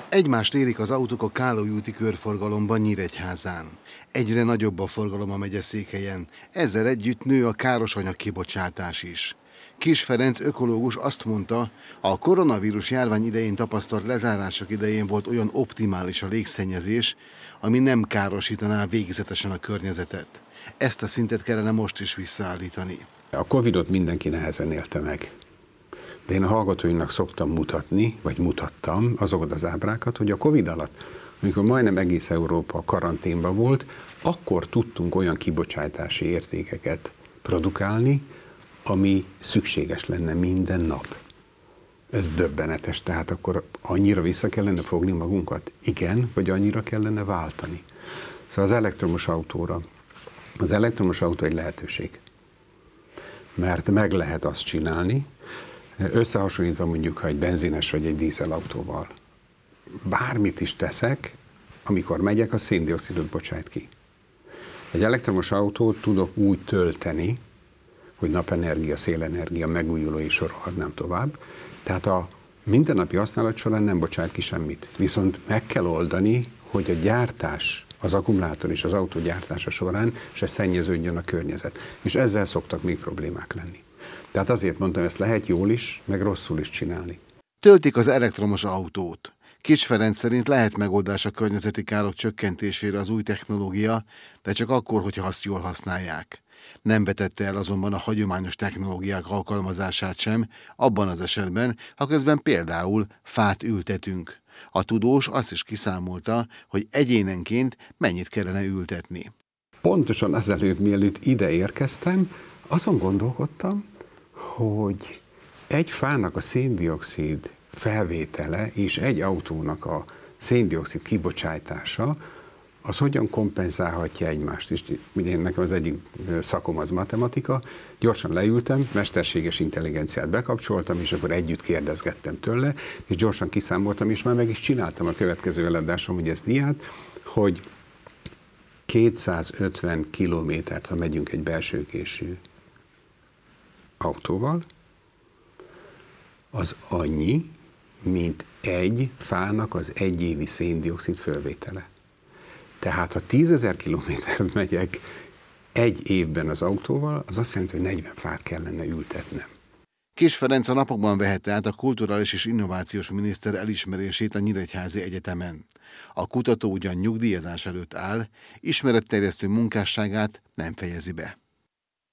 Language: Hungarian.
Egymást érik az autók a Károly úti körforgalomban Nyíregyházán. Egyre nagyobb a forgalom a megyeszékhelyen, ezzel együtt nő a károsanyag kibocsátás is. Kiss Ferenc ökológus azt mondta, a koronavírus járvány idején tapasztalt lezárások idején volt olyan optimális a légszennyezés, ami nem károsítaná végzetesen a környezetet. Ezt a szintet kellene most is visszaállítani. A Covidot mindenki nehezen élte meg. De én a hallgatóinak szoktam mutatni, vagy mutattam azokat az ábrákat, hogy a Covid alatt, amikor majdnem egész Európa karanténban volt, akkor tudtunk olyan kibocsátási értékeket produkálni, ami szükséges lenne minden nap. Ez döbbenetes, tehát akkor annyira vissza kellene fogni magunkat? Igen, vagy annyira kellene váltani? Szóval az elektromos autóra. Az elektromos autó egy lehetőség. Mert meg lehet azt csinálni, összehasonlítva mondjuk, ha egy benzines vagy egy dízelautóval. Bármit is teszek, amikor megyek, a szén-dioxidot bocsájt ki. Egy elektromos autót tudok úgy tölteni, hogy napenergia, szélenergia, megújuló és sorolhatnám tovább. Tehát a mindennapi használat során nem bocsájt ki semmit. Viszont meg kell oldani, hogy a gyártás, az akkumulátor és az autó gyártása során se szennyeződjön a környezet. És ezzel szoktak még problémák lenni. Tehát azért mondtam, ezt lehet jól is, meg rosszul is csinálni. Töltik az elektromos autót. Kiss Ferenc szerint lehet megoldás a környezeti károk csökkentésére az új technológia, de csak akkor, hogyha azt jól használják. Nem vetette el azonban a hagyományos technológiák alkalmazását sem, abban az esetben, ha közben például fát ültetünk. A tudós azt is kiszámolta, hogy egyénenként mennyit kellene ültetni. Pontosan azelőtt, mielőtt ide érkeztem, azon gondolkodtam, hogy egy fának a szén-dioxid felvétele és egy autónak a szén-dioxid kibocsátása, az hogyan kompenzálhatja egymást. És ugye nekem az egyik szakom az matematika, gyorsan leültem, mesterséges intelligenciát bekapcsoltam, és akkor együtt kérdezgettem tőle, és gyorsan kiszámoltam, és már meg is csináltam a következő eladásom, hogy ezt diát, hogy 250 kilométert, ha megyünk egy belsőkésű autóval, az annyi, mint egy fának az egyévi szén-dioxid fölvétele. Tehát ha 10 000 kilométert megyek egy évben az autóval, az azt jelenti, hogy 40 fát kellene ültetnem. Kiss Ferenc a napokban vehette át a kulturális és innovációs miniszter elismerését a Nyíregyházi Egyetemen. A kutató ugyan nyugdíjazás előtt áll, ismeretterjesztő munkásságát nem fejezi be.